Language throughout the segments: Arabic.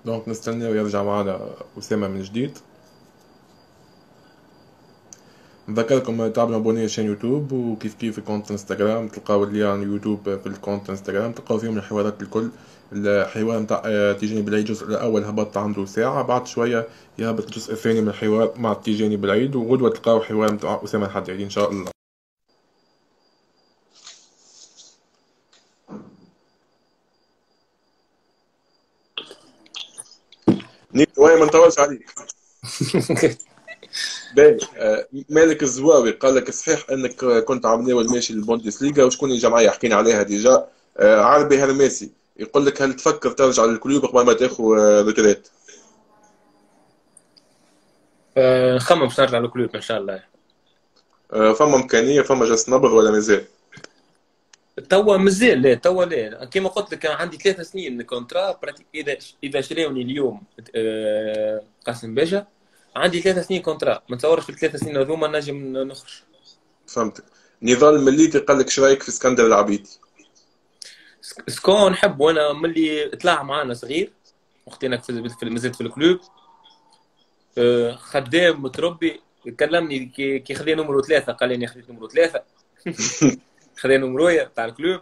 دونك نستنى ويرجع معنا أسامة من جديد. نذكركم تعملوا ابوني شان يوتيوب، وكيف كيف الكونت انستغرام تلقاو اللي يوتيوب في الكونت انستغرام تلقاو فيهم الحوارات الكل. الحوار نتاع تيجاني بالعيد الجزء الاول هبط عنده ساعه، بعد شويه يهبط الجزء الثاني من الحوار مع تيجاني بالعيد، وغدوه تلقاو حوار نتاع اسامه الحدادي ان شاء الله. نيت وين ما نطولش عليك. باهي مالك الزواوي قال لك صحيح انك كنت عم ناول ماشي للبوندسليغا، وشكون الجمعيه حكينا عليها ديجا. عربي هرماسي يقول لك هل تفكر ترجع للكلوب قبل ما تاخذ ريتريت؟ نخمم باش نرجع للكلوب ان شاء الله. فما امكانيه، فما جس نبض ولا مازال؟ توا مازال، لا توا لا، كما قلت لك عندي 3 سنين كونترا براتيك. اذا شراوني اليوم قاسم باشا عندي 3 سنين كونترا، ما تصورش في ال3 سنين هذوما نجم نخرج. فهمتك. نضال مليتي قال لك شرايك في اسكندر العبيدي؟ سكون نحب، وانا ملي طلع معانا صغير وقت انا مازلت في الكلوب. خدام متربي، كلمني كي خذا نمرو 3، قال لي خذيت نمرو 3. خذا نمرويا تاع الكلوب.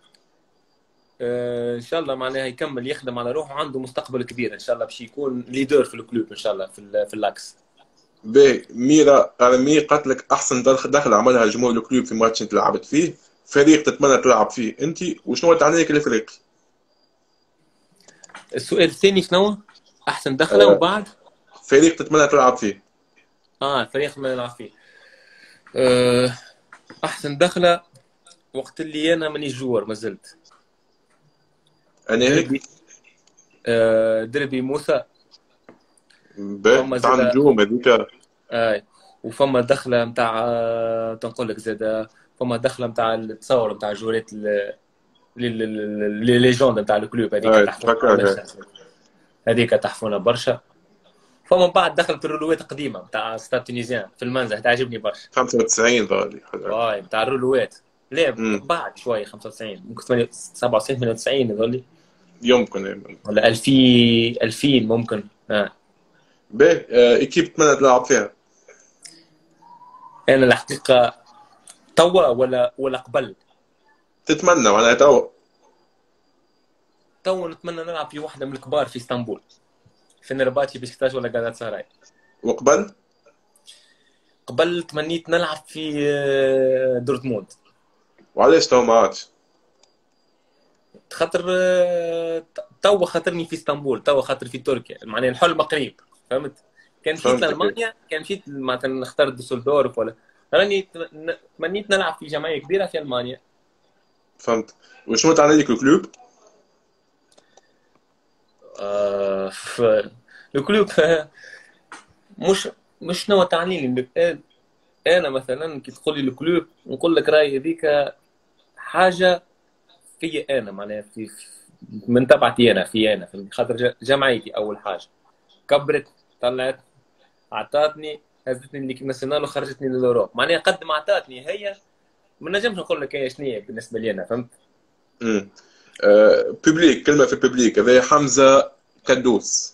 ان شاء الله معناها يكمل يخدم على روحه، عنده مستقبل كبير ان شاء الله، باش يكون ليدر في الكلوب ان شاء الله في اللاكس. باهي ميرا ارمي قالت لك احسن دخل عملها جمهور الكلوب في ماتش انت لعبت فيه، فريق تتمنى تلعب فيه انت، وشنو تعنيك الفريق؟ السؤال الثاني شنو؟ احسن دخله آه، وبعد. فريق تتمنى تلعب فيه. الفريق ما نلعب فيه. آه احسن دخله وقت اللي انا ماني جوار ما زلت. انا هيك. دربي. دربي موسى. باهي فما تاع زاد. النجوم هذيك. وفما دخله نتاع تنقول لك زاد. فما دخله نتاع التصور نتاع جولات لي ليجوند نتاع الكلوب، هذيك تحفونا تفكرها. برشا. هذيك تحفونا برشا. فما بعد دخلت الرولوات قديمه نتاع ستاد تونيزيان في المنزه، تعجبني برشا. 95 ضالي حاجة. واي نتاع الرولوات. لا امم بعد شويه 95، ممكن 97 98 هذولي. يمكن يمكن. ولا 2000 2000 ممكن. باهي ايكيب تتمنى تلعب فيها؟ انا الحقيقه توا ولا قبل. تتمنى معناها تو؟ توا نتمنى نلعب في واحده من الكبار في اسطنبول، في نرباتي بشكتاش ولا جالات سراي. وقبل؟ قبل تمنيت نلعب في دورتموند. وعلاش تو ما عادش؟ خاطر توا خاطرني في اسطنبول، توا خاطر في تركيا، معناها الحلم قريب. فهمت؟ كان مشيت فهمتك إيه. لالمانيا، كان مشيت مثلا نختار دوسلدورف ولا. راني تمنيت نلعب في جمعيه كبيره في المانيا. فهمت. وشنو تعني لك الكلوب؟ في الكلوب. مش مش نوع تعني لي. انا مثلا كي تقول لي الكلوب نقول لك راي هذيك حاجه في انا، معناها من تبعتي انا، في خاطر جمعيتي اول حاجه كبرت، طلعت، اعطتني، هزتني ليكيب ناسيونال وخرجتني للاوروب، معناها قد ما اعطتني هي ما نجمش نقول لك هي شنو بالنسبه لي انا. فهمت؟ امم بوبليك، كلمه في البوبليك هذا حمزه كدوس.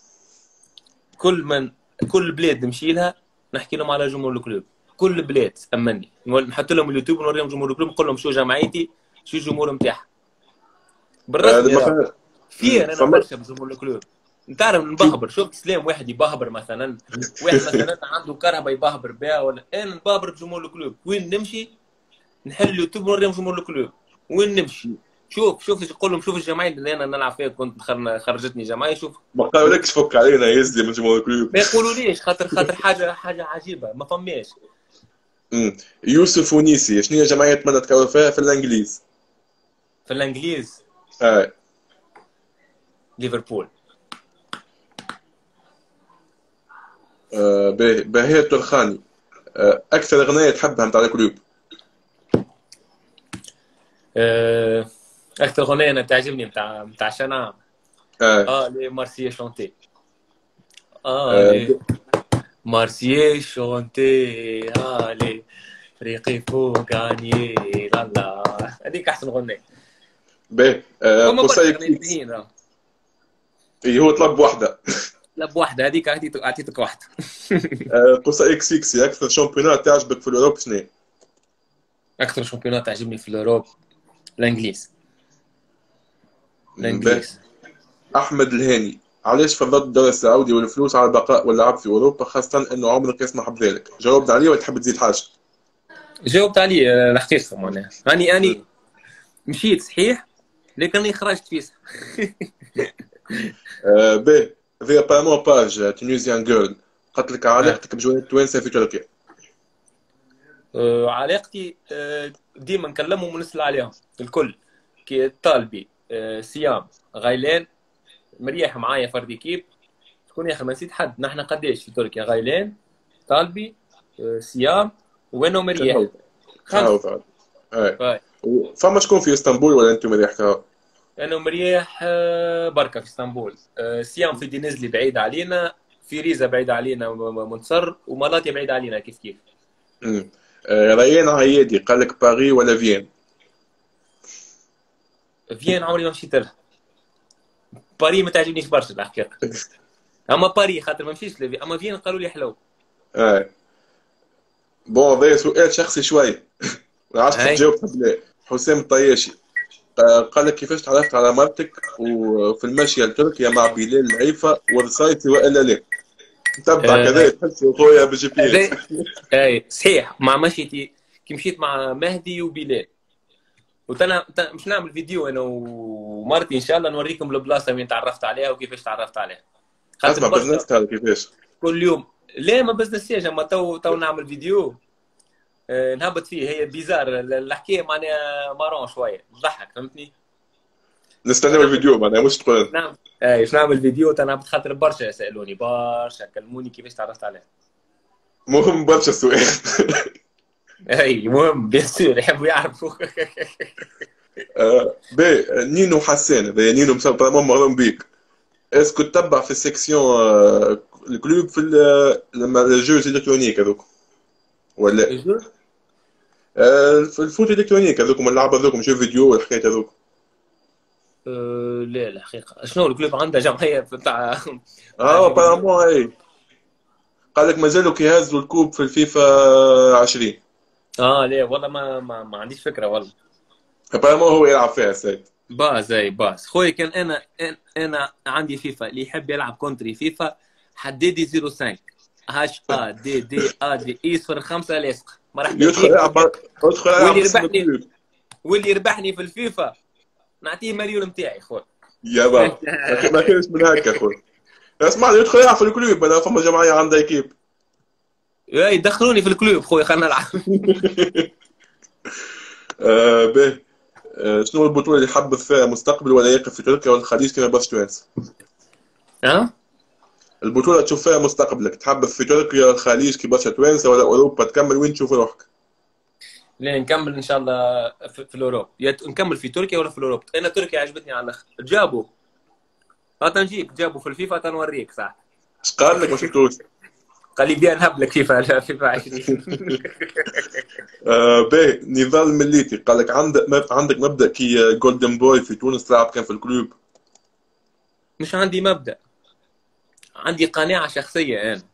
كل بلاد نمشي لها نحكي لهم على جمهور الكلوب. كل بلاد امني نحط لهم اليوتيوب نوريهم جمهور الكلوب، نقول لهم شو جمعيتي، شو الجمهور نتاعها بالرسمي. راه مثلا. فيه انا فما برشا بجمهور الكلوب. نتعرف في. نبهبر، شفت سلام واحد يبهبر مثلا، واحد مثلا عنده كرهبه يبهبر بها، ولا انا نبهبر بجمهور الكلوب. وين نمشي نحل اليوتيوب نوريهم جمهور الكلوب. وين نمشي شوف نقول لهم شوف الجمعيه اللي انا نلعب فيها كنت خرجتني جمعيه، شوف. ما قالولكش فك علينا يزلي من جمهور الكلوب؟ ما يقولوا ليش، خاطر حاجه عجيبه ما فماش. يوسف ونيسي شنو هي جمعيه تمنى تكون فيها في الانجليز؟ في الانجليز آه. ليفربول. باهية الترخاني اكثر اغنيه تحبها نتاع الكلوب؟ آه، اكثر اغنيه انا تعجبني نتاع شنعم. آه. لي مارسيا شونتي. آه. لي مارسيا شونتي. لي فريقي فوق عني. لا لا، هذيك احسن اغنيه. باهي فما برشا قصي اغنيات كيكس. باهيين. اللي هو طلب واحده. لا بواحده هذيك اعطيتك واحده. قصة اكس اكس اكثر شامبيونات تعجبك في الاوروب شنو؟ اكثر شامبيونات تعجبني في الاوروب الانجليز. به. الانجليز. احمد الهاني، علاش فضلت الدوري السعودي والفلوس على البقاء واللعب في اوروبا، خاصة انه عمرك يسمح بذلك؟ جاوبت عليه ولا تحب تزيد حاجة؟ جاوبت عليه الحقيقه معناها اني مشيت صحيح لكني خرجت فيسا. به. في ابارمون باج تونيزيان جيرل قالت لك علاقتك بجوال التوانسة في تركيا. علاقتي ديما نكلمهم ونسال عليهم الكل. كي طالبي سيام غايلان مريح معايا فرد كيب. شكون يا اخي ما نسيت حد. نحن قداش في تركيا؟ غايلان، طالبي، سيام، وانا مريح. كهو. كهو خمسه. فعلا. اي. باي. فما شكون في اسطنبول ولا انتم مريح كهو؟ انا مريح بركه في اسطنبول. سيام في دينيزلي بعيد علينا، في ريزا بعيد علينا منتصر، ومالاتيا بعيد علينا كيف كيف. امم ريان عيادي قال لك باري ولا فين؟ فين عمري ما مشيت لها. باري ما تعجبنيش برشا الحقيقه. اما باري خاطر ما مشيتش لفي، اما فين قالوا لي حلو. اي. بون هذا سؤال شخصي شوي، ما عادش تحب هاي. تجاوب تحب لا. حسام الطياشي قال لك كيفاش تعرفت على مرتك وفي المشي لتركيا مع بلال العيفة ورصايتي والا لا؟ نتبع كذا هاي. تحس خويا بالجي بي اس. هاي. هاي صحيح مع مشيتي كي مشيت مع مهدي وبلال. وتنا مش نعمل فيديو انا ومرتي ان شاء الله نوريكم البلاصه وين تعرفت عليها وكيفاش تعرفت عليها. خاطر اسمع برشا بزنس هذا كيفاش؟ كل يوم. لا ما بزنسياش اما تو نعمل فيديو نهبط فيه. هي بيزار الحكايه معناها مارون شويه تضحك فهمتني. نستناو نعمل الفيديو معناها مش تقول. نعم. ايش نعمل فيديو تنهبط خاطر برشا سالوني برشا كلموني كيفاش تعرفت عليها. مهم برشا السؤال. اي مهم بيان سور يحبوا يعرفوا. بي نينو حسان هذا نينو مسلطن مغروم بيك. اسكو تتبع في السيكسيون الكلوب في لما الجوز الالكترونيك هذوك ولا؟ في الفوت الالكترونيك هذوك اللعبه هذوك شوف فيديو والحكايات هذوك. لا الحقيقه شنو الكلوب عنده جمعيه بتاع اه فيديو. بارامون اي. قال لك مازالوا كيهزوا الكوب في الفيفا 20. اه لا والله ما عنديش فكره والله. بارامون هو يلعب فيها السيد. باز اي باز خويا كان انا عندي فيفا اللي يحب يلعب كونتري فيفا حددي 05 هاش ا دي دي ا دي اي 05 لاصق مرحبا يدخل بيك. يلعب، يدخل يلعب واللي باسم ربحني الكلوب. واللي يربحني في الفيفا نعطيه مليون نتاعي خويا. يا با ما كانش من هكا اخوي. اسمع يدخل يلعب في الكلوب انا فما جمعيه عندها اكيب. اي دخلوني في الكلوب خويا خلينا نلعب. به. شنو البطوله اللي حبذ فيها مستقبل ولا يقف في تركيا والخليج كما باش توانس؟ ها البطوله تشوف فيها مستقبلك تحبذ في تركيا الخليج كي باش توانسه ولا اوروبا تكمل وين تشوف روحك؟ لا نكمل ان شاء الله في الاوروب نكمل في تركيا ولا في الاوروب. انا تركيا عجبتني على الاخر جابوا نجيك جابوا في الفيفا تنوريك صح. اش قال لك ما شفتوش؟ قال لي بيا نهب لك فيفا فيفا 20. باهي نضال مليتي قال لك عندك مبدأ كي جولدن بوي في تونس لعب كان في الكلوب. مش عندي مبدأ عندي قناعة شخصية. أنا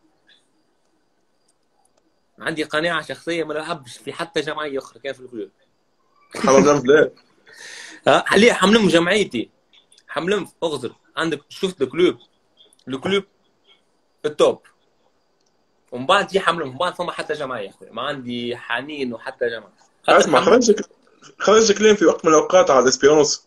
عندي قناعة شخصية ما نحبش في حتى جمعية أخرى كان في الكلوب. حرام نعمل لا. ليه حملم جمعيتي حملم أغزر عندك شفت الكلوب التوب ومن بعد جي حملم من بعد فما حتى جمعية أخوي ما عندي حنين وحتى جمعية خاطر اسمع خرج كلام في وقت من الاوقات على الاسبيرونس.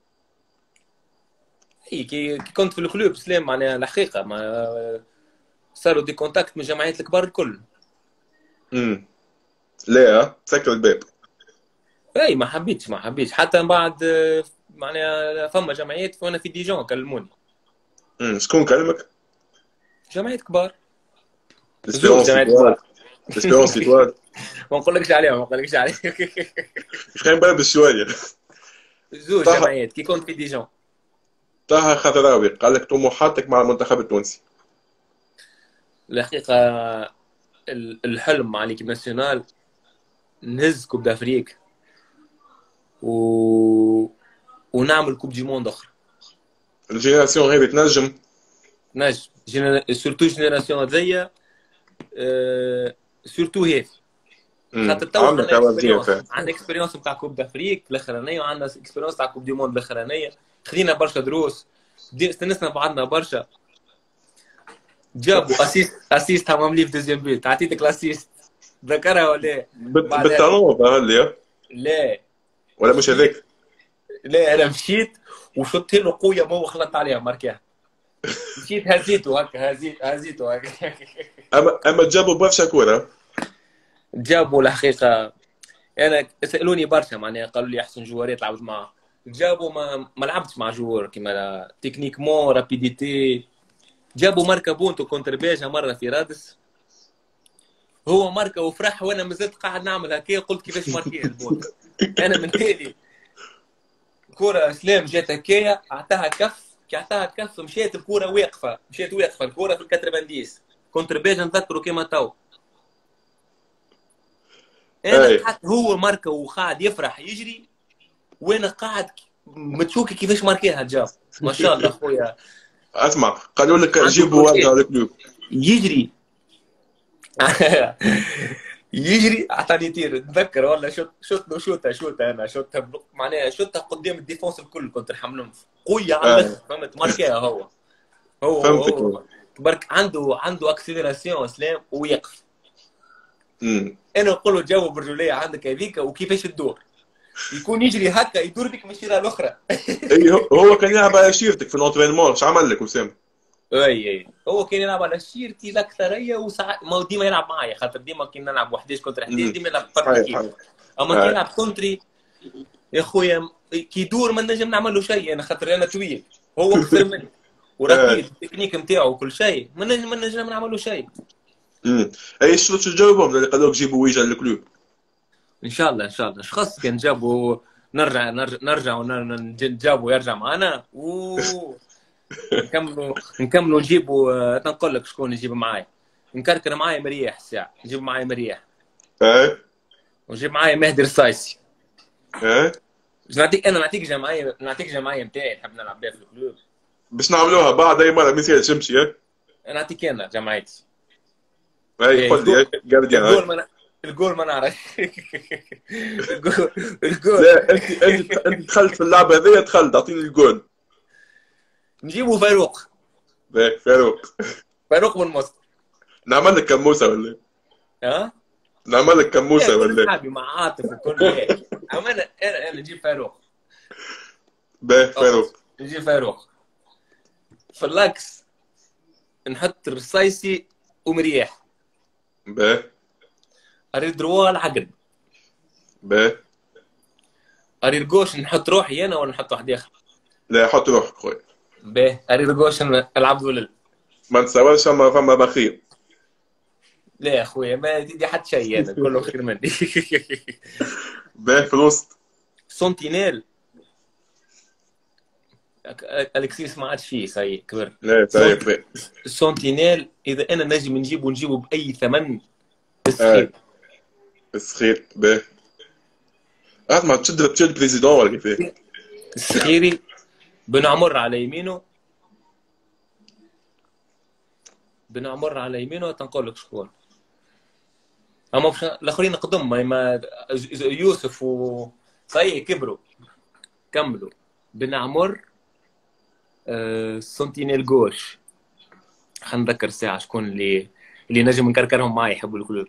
كي كنت في الكلوب سلام معناها الحقيقة ما صاروا دي كونتاكت من الجمعيات الكبار الكل. امم لا سكر الباب. اي ما حبيتش حتى من بعد معناها فما جمعيات وانا في ديجون كلموني. شكون كلمك؟ جمعيات كبار. زوج الاسبيرونس جمعيات ايطوال. كبار. الاسبيرونس ايطوال. ما نقولكش عليهم ما نقولكش عليهم. مش خاين بالك شويه. زوج طه جمعيات كي كنت في ديجون. طه خضراوي قال لك طموحاتك مع المنتخب التونسي. الحقيقة الحلم مع ليكيب ناسيونال نهز كوب دافريك و... ونعمل كوب دي موند اخرى. الجينيراسيون هذه تنجم. نجم سورتو جينيراسيون هذيا، سورتو هيك. خاطر تو عندك عندنا عوضية اكسبيريونس، فيها. عندنا اكسبيريونس نتاع كوب دافريك الاخرانيه، وعندنا اكسبيريونس تاع كوب دي موند الاخرانيه، خذينا برشا دروس، استنسنا بعضنا برشا. جابوا اسيست هم عاملين في دوزيام بيت، عطيتك الاسيست ذكرها ولا بعدها؟ بالتنوب هل لا ولا مش مشيت، هذاك؟ لا انا مشيت وشطت له قويه ما خلطت عليها ماركاها، مشيت هزيته هكا، هزيته هكا. اما جابوا برشا كورة. جابوا الحقيقه، انا سالوني برشا معناها، قالوا لي احسن جوارات لعبت معاه. جابوا ما لعبتش مع جوار كيما تكنيكمون رابيديتي. جابوا ماركا بونتو كونتر بيجا مره في رادس، هو ماركا وفرح، وانا مازلت قاعد نعمل هكا، قلت كيفاش ماركيه البونتو. انا من تالي كرة سلام جات هكايا، اعطاها كف، كي اعطاها كف مشيت الكرة واقفه، مشيت واقفه الكرة في الكتربنديس، كونتر بيجا نذكروا كيما تو. انا اي قعدت هو ماركا وقاعد يفرح يجري، وانا قاعد متشوكي كيفاش ماركيها جاب. ما شاء الله خويا، اسمع، قالوا لك عنده جيبوا وارجعوا بروجيت الكلوب. يجري. يجري اعطاني تير نتذكر والله، شوت له شوطه انا شوتها معناها شوتها قدام الديفونس الكل، كنت نحملهم قويه على اي الاخر، فهمت؟ ماركيها هو هو هو, فهمتك. هو. برك عنده اكسلراسيون اسلام ويقف. امم انا نقول له جاوب برجوليه عندك هذيك وكيفاش تدور، يكون يجري هكا يدور بك من الشيره الاخرى. اي هو كان يلعب على شيرتك في الانترينمون، ايش عمل لك وسام؟ اي هو كان يلعب على شيرتي الاكثريه، وساعات ما هو ديما يلعب معايا، خاطر ديما كنا نلعب 11 كونتر 11 ديما يلعب فرق صحيح كيف. صحيح. اما كي يلعب كونتري يا خويا كي يدور ما نجم نعمل له شيء، انا خاطر انا طويل، هو قصير مني ورقيق، التكنيك نتاعو وكل شيء، ما نجم نعمل له شيء. امم اي شو تجاوبهم اللي قالوا لك جيبوا ويجا للكلوب؟ ان شاء الله ان شاء الله شخص كان جابوا، نرجع ونجابوا يرجع معنا نكملوا نجيبوا، نقول لك شكون نجيب معايا، نكركر معايا مريح الساعه، نجيب معايا مريح، اي ونجيب معايا مهدي الصايسي. اي نعطيك جمعيه نتاعي نحب نلعب بها في الكلوب. باش نعملوها بعد اي مره مثال شمشي. نعطيك انا جمعيتي. اي قول لي جارديان. الجول ما الجول ما نعرف. الجول لا انت دخلت في اللعبه هذه، دخلت اعطيني الجول. نجيبوا فاروق. باهي فاروق. فاروق بن مصر. نعمل لك كموسه ولا؟ ها؟ نعمل لك كموسه كل ولا؟ اصحابي مع عاطف وكل هيك، اما انا نجيب فاروق. باهي فاروق. نجيب فاروق في اللاكس، نحط الرصايسي ومرياح. باهي اريد دروا العقد. باهي اريد القوش نحط روحي انا ولا نحط واحد اخر؟ لا حط روحك خويا. باهي اريد القوش العبد ولل. ما نتصورش فما بخيل. لا يا اخويا ما دي حتى شيء، انا كله خير مني. باهي في الوسط. سونتينيل الكسيس ما عادش فيه سي كبر. لا طيب. سونتينيل اذا انا نجم نجيبه باي ثمن السخير. السخير باهي. ما تشد بريزيدون ولا كيفاه؟ السخيري بن عمر على يمينه، بن عمر على يمينه تنقول لك شكون. اما الاخرين قدم ما يوسف صحيح كبروا كملوا. بن عمر سونتينيل جوش، خلينا نذكر ساعه شكون اللي نجم نكركرهم معي يحبوا الكلوب.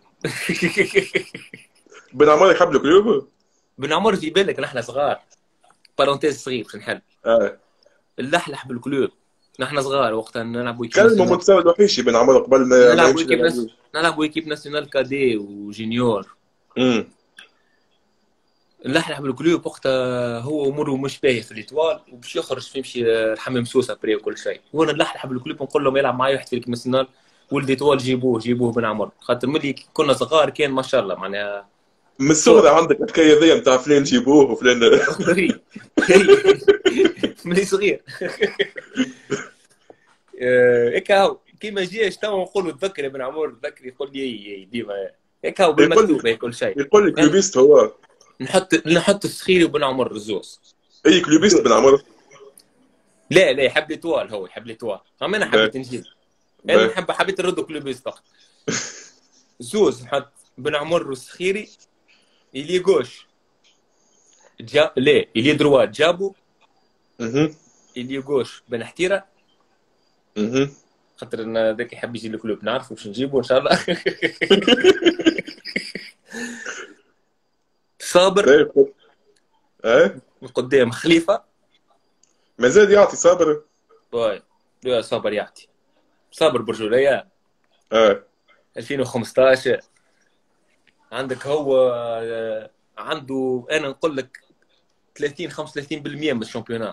بن عمر يحب الكلوب. بن عمر في بالك نحن صغار، بارونتيز صغير باش نحل. اللحلح بالكلوب نحن صغار وقتها نلعبوا كان المتصور الوحيشي بن عمر قبل ما نلعبوا ايكيب ناسيونال كادي وجينيور. نلحلح بالكلوب وقتها هو اموره مش باهي في الاتوال، وباش يخرج يمشي الحمام سوسه بري وكل شيء، وانا نلحلح بالكلوب نقول لهم يلعب معايا واحد في الكيب ناسيونال ولد اتوال، جيبوه بن عمر، خاطر ملي كنا صغار كان ما شاء الله معناها من الصغر عندك الحكايه ذي نتاع فلان جيبوه وفلان. ملي صغير. هيك هاو كيما جيش تو نقولوا تذكر يا بن عمر، تذكر يقول لي ديما هيك هاو بالمكتوب هيك كل شيء. يقول لي كلوبيست هو. نحط السخيري وبن عمر الزوز. اي كلوبيست بن عمر. لا لا، يحب ليتوال، هو يحب ليتوال، اما انا باهي حبيت نجيب. انا باهي. حبيت نردو كلوبيز فقط. زوز نحط بن عمر والسخيري. إلي جوش لا، إلي دروا جابو. اها إلي جوش بن حتيرة. اها. خاطر ان ذاك يحب يجي الكلوب، نعرف باش نجيبه ان شاء الله. صابر. باهي. ايه من قدام خليفه. مازال يعطي صابر. باي. لا صابر يعطي. صابر برجوليه. اه 2015. عندك هو عنده انا نقول لك 30 35% من الشامبيونات.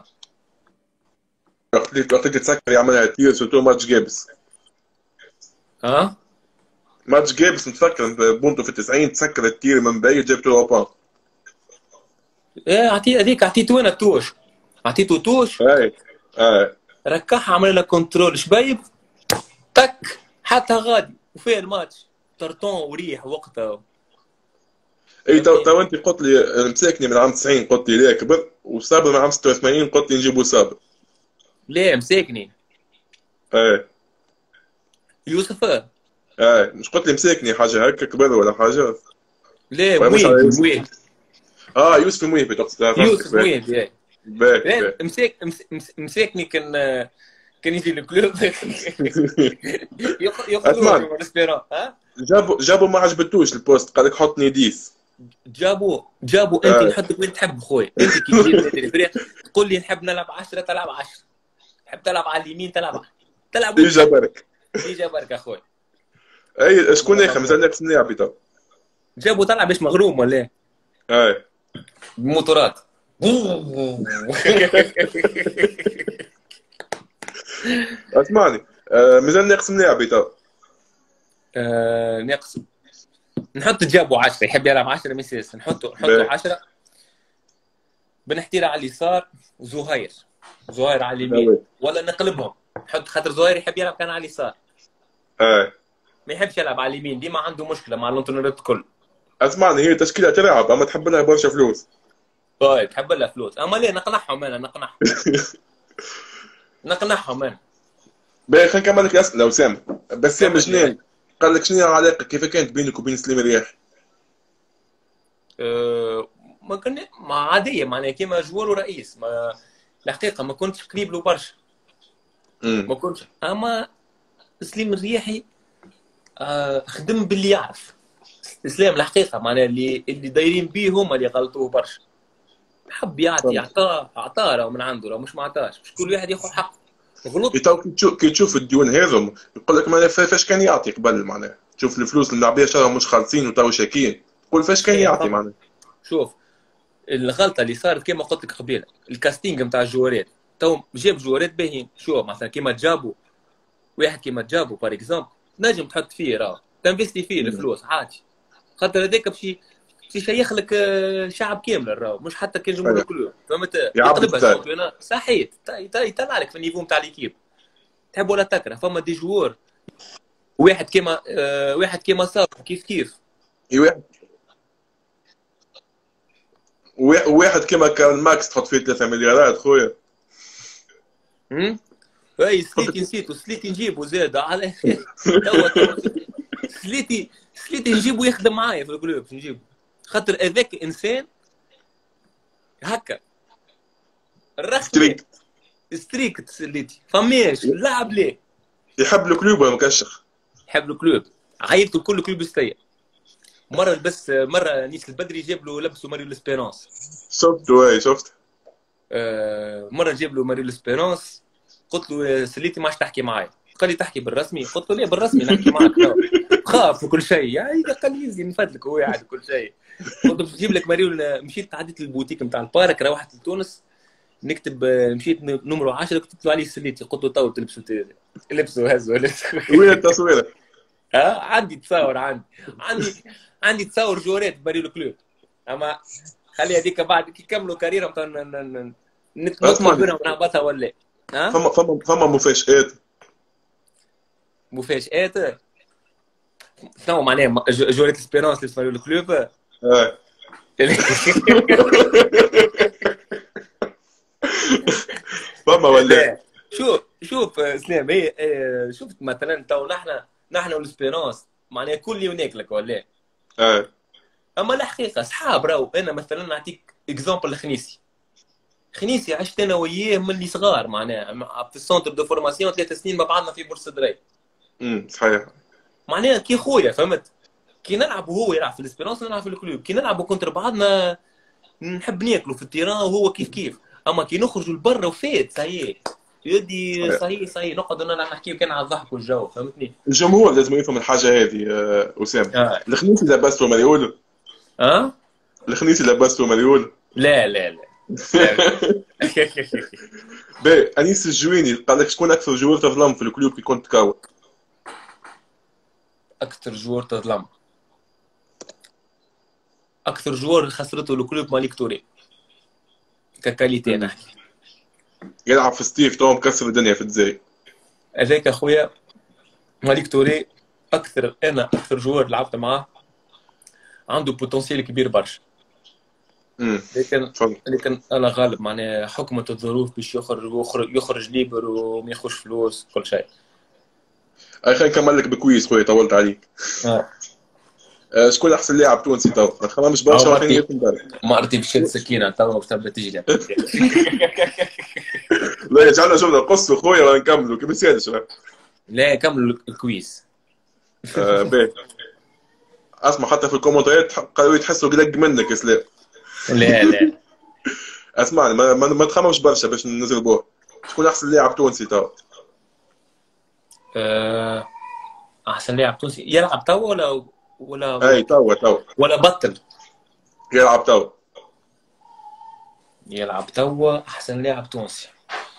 وقت اللي تسكر يعملها كتير سورتو ماتش جابس. ها. ماتش جابس نتفكر بونتو في 90 تسكر التير من بعيد جبته اوبان. ايه هذيك اعطيته انا توش. اعطيته توش. اي اي. ركعها عمل لنا كنترول شبيب. تك حتى غادي وفيه الماتش. طرطون وريح وقتها. اي تو فهمتني. تو انت قلت لي مساكني من عام 90 قلت لي لا كبر وصابر من عام 86 قلت لي نجيبوا صابر. ليه مساكني اي يوسف. اي مش قلت لي مساكني حاجه هكا كبر ولا حاجه. ليه ولا مش على مويبي يوسف. مويبي. اه يوسف مويبي تقصد فهمتك يوسف باهي مويبي ايه. باهي. ليه مساكني كان يجي الكلوب. يقتلوه اسمعني في الاسبيرون. ها. جابوا ما عجبتوش البوست قال لك حطني ديس. جابوا انت اي نحطك وين تحب خويا. انت كي تجيب نادي الفريق تقول لي نحب نلعب 10 تلعب 10. تحب تلعب على اليمين تلعب وين اجا تحب. برك. يجي برك اخوي. اي شكون والله اخر ما مازال ناقص لاعب تو. جابوا تلعب باش مغروم ولا ايه؟ اي بموتورات. اسمعني مازال ناقص لاعب تو. ناقص. نحط جابوا 10 يحب يلعب 10 مسيس نحطه باهي 10. بنحتير على اليسار زهير على اليمين باهي. ولا نقلبهم. نحط خاطر زهير يحب يلعب كان على اليسار. اي ما يحبش يلعب على اليمين ديما عنده مشكله مع الانترنت الكل. اسمعني هي تشكيله تلعب اما تحب لها برشا فلوس. طيب تحب لها فلوس اما ليه نقنعهم انا. باهي خلينا نكمل لك الاسئله اسامه. بسام كمل لي. جنان قال لك شنو العلاقه كيف كانت بينك وبين سليم الرياحي؟ ما كنا ما عاديه معناها كيما جوار ورئيس. ما الحقيقه ما كنتش قريب له برشا. امم ما كنتش اما سليم الرياحي خدم باللي يعرف. اسلام الحقيقه معناها اللي دايرين بيه هما اللي غلطوه برشا. حب يعطي اعطاه راه من عنده راه مش ما عطاش. مش كل واحد ياخذ حقه. غلط. تو كي تشوف الديون هذم يقول لك معناها فاش كان يعطي قبل معناها تشوف الفلوس اللي العبيه شراهم مش خالصين وتو شاكين تقول فاش كان ايه يعطي طبعا. معناها. شوف الغلطه اللي صارت كما قلت لك قبيله الكاستينج نتاع الجوارات. تو جاب جوارات باهيين. شوف مثلا كيما جابوا واحد كيما جابوا بار اكزومبل نجم تحط فيه راه تنفستي فيه الفلوس عادي. خاطر هذاك باش يشيخ لك شعب كامل راهو مش حتى كان جمهور الكل فهمت. يعبد يقلبها الثاني. الشامبيونات صحيت يطلع لك في النيفو نتاع ليكيب. تحب ولا تكره فما دي جوار. واحد كيما صار كيف اي واحد كما كان ماكس تحط فيه 3 مليارات خويا. اي سليتي نجيبه زاد على توا سليتي نجيبه يخدم معايا في الكلوب باش نجيبه. خاطر هذاك انسان هكا الرخم ستريكت سليتي فماش لاعب ليه. يحب الكلوب ولا مكشخ؟ يحب الكلوب. عيلته الكل كلوب ستيا. مره نيس البدري جاب له لبسه ماريو لاسبيرونس. شفت مره جاب له ماريو لاسبيرونس. قلت له سليتي ما عادش تحكي معايا. قال لي تحكي بالرسمي. قلت له ليه بالرسمي نحكي معك خاف وكل شيء يعني قال لي يزي نفدلك هو قاعد وكل شيء. قلت له باش نجيب لك ماريو. مشيت تعديت البوتيك نتاع البارك روحت لتونس نكتب مشيت نمرو 10 كتبت له عليه سليتي. قلت له تو تلبسوا لبسوا هزوا وين التصويره؟ عندي تصاور عندي تصاور جورات بريلو كلوب. اما خلي هذيك بعد كي يكملوا كاريرهم نطلب بينهم نهبطها ولا فما مفاجآت. مفاجآت شنو معناها جورات اسبيرونس اللي بريلو كلوب. فما ولا؟ لا شوف سلام، هي شفت مثلا تو نحن والسبيرونس معناها كل يوم ناكلك ولا. اه. اما الحقيقه صحاب راهو. انا مثلا نعطيك اكزومبل خنيسي عشت انا وياه من اللي صغار معناها في السونتر دو فورماسيون 3 سنين مع بعضنا في بورصه دري. صحيح. معناها كي خويا فهمت. كي نلعب وهو يلعب في الاسبيرونس نلعب في الكلوب، كي نلعبوا كونتر بعضنا نحب ناكلوا في التيران وهو كيف. اما كي نخرجوا لبرا وفات صحيح يدي صحيح. صحيح نقعد نحكي كان على الضحك والجو فهمتني. الجمهور لازم يفهم الحاجه هذه. اسامه، اه الخنيسي لاباس مريول. اه الخنيسي لاباس مريول. لا لا باهي، انيس الجويني قال لك شكون اكثر جوار تظلم في الكلوب كي كنت تكاون؟ اكثر جوار تظلم، اكثر جوار خسرته الكلوب مالك توري ككاليتي مم. نحكي. يلعب في ستيف تو مكسر الدنيا في الجزائر. هذاك اخويا مالك توري اكثر جوار لعبت معاه، عنده بوتنسيال كبير برشا. لكن تفضل. انا غالب معناها حكمة الظروف باش يخرج ليبر وما ياخذش فلوس كل شيء. خلينا نكمل لك بكويس خويا، طولت عليك. اه شكون احسن لاعب تونسي تو؟ ما تخممش برشا ولا مرتي خلينا نبارك. مرتي بشد سكينه توا باش تبدا تجري. لا يجعلنا شغل نقصوا خويا ولا نكملوا كيف يسالش. لا كمل الكويس. باهي. اسمع، حتى في الكومنتات قالوا يتحسوا قلق منك يا سلام. لا اسمعني، ما تخممش برشا باش ننزل بوه. شكون احسن لاعب تونسي تو؟ آه، احسن لاعب تونسي يلعب توا اي تو ولا بطل؟ يلعب تو. يلعب توا احسن لاعب تونسي.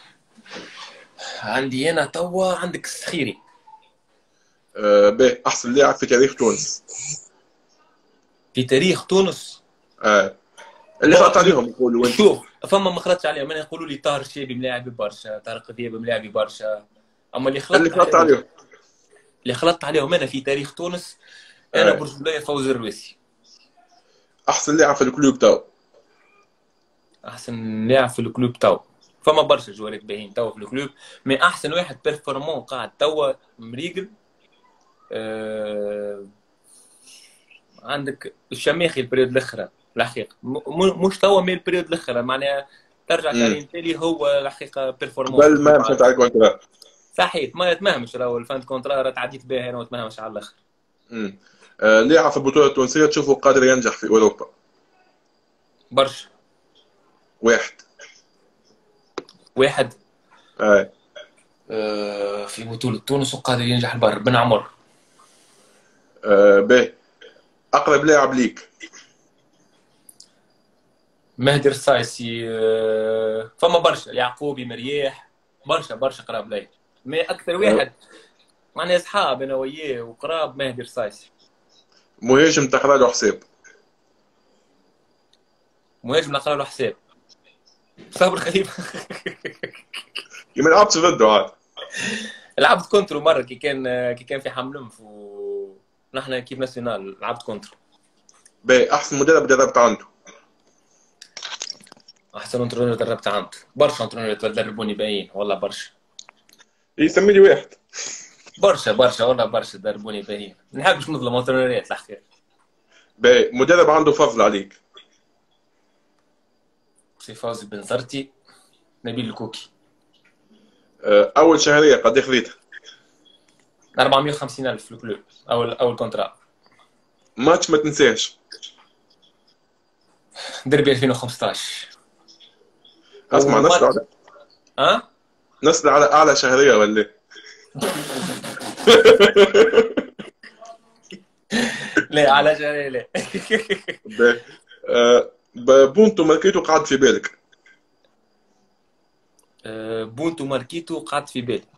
عندي انا توا عندك السخيري. باهي، احسن لاعب في تاريخ تونس. في تاريخ تونس اللي خلط عليهم يقولوا انت. شوف فما ما خلطش عليهم. انا يقولوا لي طاهر الشيبي ملاعبي برشا، طارق ذياب ملاعبي برشا. اما اللي خلط عليهم. اللي خلطت عليهم انا في تاريخ تونس انا برجولية فوز الرويسي. احسن لاعب في الكلوب تو. احسن لاعب في الكلوب تو فما برشا جوارات باهيين تو في الكلوب، مي احسن واحد بيرفورمون قاعد توا مريقل. عندك الشماخي البريود الاخرى الحقيقه مش توا مي البريود الاخرى معناها ترجع شهرين تالي هو الحقيقه بيرفورمانس بل ما مشات على الكونترا. صحيح ما يتمهمش راهو الفانت كونترا راه تعديت بها انا ما تمهمش على الاخر. لاعب في البطوله التونسيه تشوفه قادر ينجح في اوروبا؟ برشا. واحد. اي. في بطولة تونس وقادر ينجح البر بن عمر. باهي، اقرب لاعب ليك؟ مهدي الصايسي. فما برشا يعقوبي مرياح برشا قراب لي. ما اكثر واحد معناها اصحاب انا وياه وقراب مهدي الصايسي. مهاجم تقرا له حساب؟ مهاجم نقرا له حساب صابر خليفه. ما لعبتش ضده عاد. لعبت كونترو مره كي كان في حملمف ونحن كيف ناسيونال لعبت كونترو. باهي، احسن مدرب دربت عنده؟ احسن انترونر دربت عنده برشا انترونر دربوني باين والله برشا. يسمي لي واحد. برشا والله برشا دربوني باين. ما نحبش نظلم انترونرات الحقيقه. باهي، مدرب عنده فضل عليك؟ سي فوزي بن زرتي، نبيل الكوكي. اول شهريه قد خذيتها؟ 450,000 في الكلوب اول كونترا. ماتش ما تنساش؟ دربي 2015. اسمع، نسأل على نسأل على اعلى شهريه ولا؟ لا على جالي لا. بونتو ماركيتو قعد في بالك؟ بونتو ماركيتو قعد في بالي.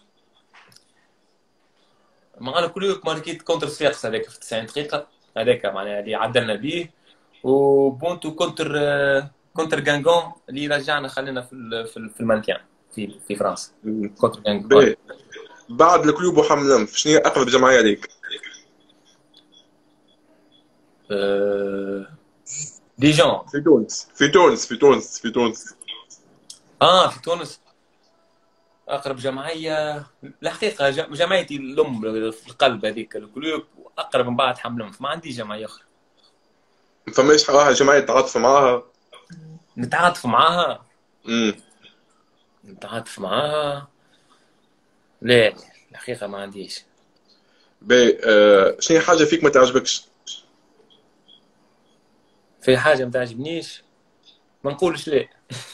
معنا كلوب ماركيت كونتر صفاقس هذاك في 90 دقيقة هذاك معناها اللي عدلنا به. وبونتو كونتر غانغون اللي رجعنا خلينا في المانتيان في فرنسا. كونتر غانغون. بعد الكلوب وحملم شنو هي اقرب جمعيه ليك؟ ديجون. في تونس. في تونس اقرب جمعيه الحقيقه جمعيتي الام في القلب هذيك الكلوب، واقرب من بعد حملهم، فما عنديش جمعيه اخرى. ما فماش واحد جمعيه تتعاطف معاها؟ نتعاطف معاها. امم. نتعاطف معاها. لا الحقيقه ما عنديش. باهي، شنو هي حاجه فيك ما تعجبكش؟ في حاجه ما تعجبنيش ما نقولش لا.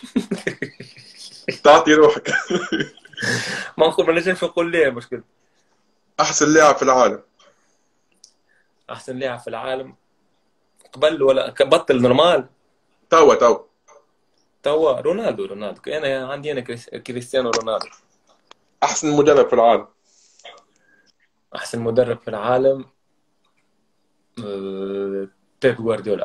تعطي روحك. ما نقول، ما نجمش نقول لا مشكل. احسن لاعب في العالم؟ احسن لاعب في العالم قبل ولا بطل نورمال؟ توا. توا رونالدو. رونالدو انا عندي، انا كريستيانو رونالدو. احسن مدرب في العالم؟ احسن مدرب في العالم بيب جوارديولا.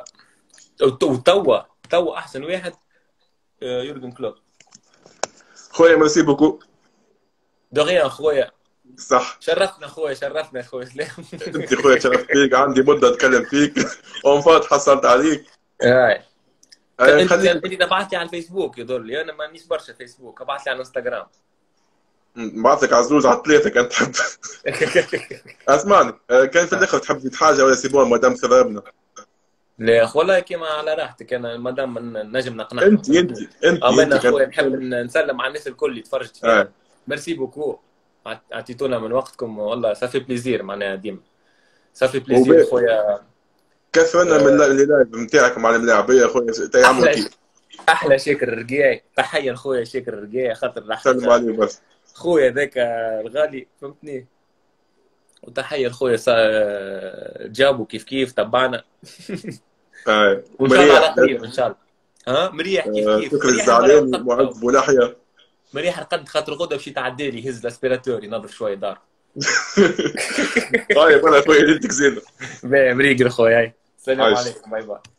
وتوا احسن واحد يورجن كلوب. خويا ميرسي بوكو. دغيا اخويا. صح. شرفنا اخويا، شرفنا اخويا سلام. انت خويا شرفت فيك، عندي مده اتكلم فيك. اون فات حصلت عليك. هاي انت خليك. تبعت لي على الفيسبوك يضر لي، انا مانيش برشا فيسبوك، ابعت لي على الانستغرام. بعثك عزوز على ثلاثه كان تحب. اسمعني، كان في الاخر تحب تزيد حاجه ولا سيبون مادام خربنا؟ لا يا اخو والله كيما على راحتك، انا ما دام نجم نقنعهم انت اما انا كان. اخويا نحب نسلم على الناس الكل اللي تفرجت فينا. ميرسي بوكو، عطيتونا من وقتكم والله، صافي بليزير معناها ديما، صافي بليزير خويا. كثرنا من اللايف نتاعك مع الملاعبيه خويا تعملوا كيف. احلى شاكر الرقاي، تحيه لخويا شاكر الرقاي، خاطر سلم عليه بس خويا ذاك الغالي فهمتني. وتحيه لخويا جابوا كيف كيف تبعنا. وان شاء الله على قريب ان شاء الله. ها مريح كيف كيف. شكرا الزعلاني معز بولحيه. مريح رقد خاطر غدا باش يتعدى لي يهز الاسبيراتور ينظف شويه دار. طيب انا خويا ليلتك زينه. باهي مريقل خويا. السلام عليكم، باي باي.